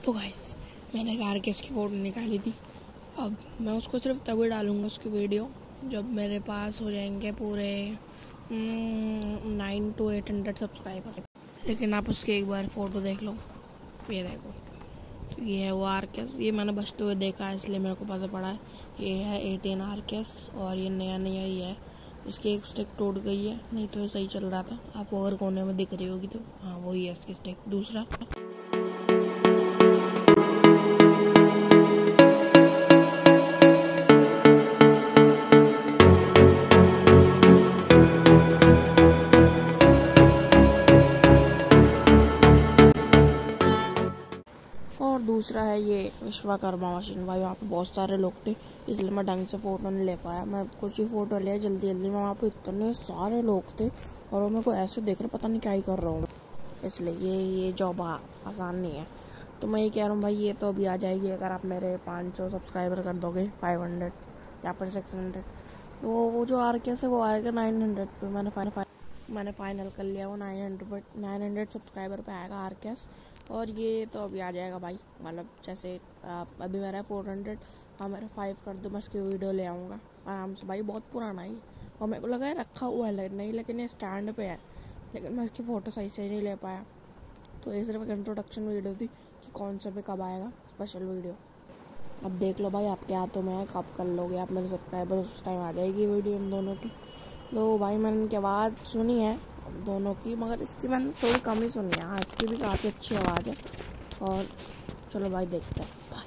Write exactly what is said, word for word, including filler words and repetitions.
तो गाइस मैंने कार की इसकी फ़ोटो निकाली थी। अब मैं उसको सिर्फ तभी डालूँगा उसकी वीडियो जब मेरे पास हो जाएंगे पूरे nine two eight hundred subscriber. लेकिन आप उसकी एक बार फ़ोटो देख लो, ये देखो, तो ये है वो आरकेस। ये मैंने बचते हुए देखा है इसलिए मेरे को पता पड़ा है। ये है एटीन आरकेस और ये नया नया ही है। इसकी एक स्टिक टूट गई है, नहीं तो ये सही चल रहा था। आपको अगर कोने में दिख रही होगी तो हाँ वही है इसकी स्टिक। दूसरा और दूसरा है ये विश्वकर्मा मशीन। भाई वहाँ पे बहुत सारे लोग थे इसलिए मैं ढंग से फ़ोटो नहीं ले पाया। मैं कुछ ही फ़ोटो लिया जल्दी जल्दी में, वहाँ पे इतने सारे लोग थे और मेरे को ऐसे देख रहे पता नहीं क्या ही कर रहा हूँ, इसलिए ये ये जॉब आसान नहीं है। तो मैं ये कह रहा हूँ भाई ये तो अभी आ जाएगी अगर आप मेरे पाँच सौ सब्सक्राइबर कर दोगे, फाइव हंड्रेड या फिर सिक्स हंड्रेड, तो वो जो आर के से वो आएगा नाइन हंड्रेड पे। मैंने फाइनल मैंने फाइनल कर लिया वो nine hundred nine hundred subscriber पे आएगा आर के एस। और ये तो अभी आ जाएगा भाई, मतलब जैसे अभी मेरा है फोर हंड्रेड, हाँ मेरा फाइव कर दो, मैं इसकी वीडियो ले आऊँगा आराम से। भाई बहुत पुराना ही और मेरे को लगा है रखा हुआ है नहीं, लेकिन ये स्टैंड पे है, लेकिन मैं इसकी फ़ोटो सही से नहीं ले पाया। तो ये सिर्फ एक इंट्रोडक्शन वीडियो थी कि कौन से पे कब आएगा स्पेशल वीडियो। अब देख लो भाई आपके हाथों में है, कब कर लोगे आप मेरे सब्सक्राइबर, उस टाइम आ जाएगी वीडियो इन दोनों की। तो भाई मैंने इनकी आवाज़ सुनी है दोनों की, मगर इसकी मैंने थोड़ी कम ही सुनी है। हाँ इसकी भी काफ़ी अच्छी आवाज़ है। और चलो भाई देखते हैं।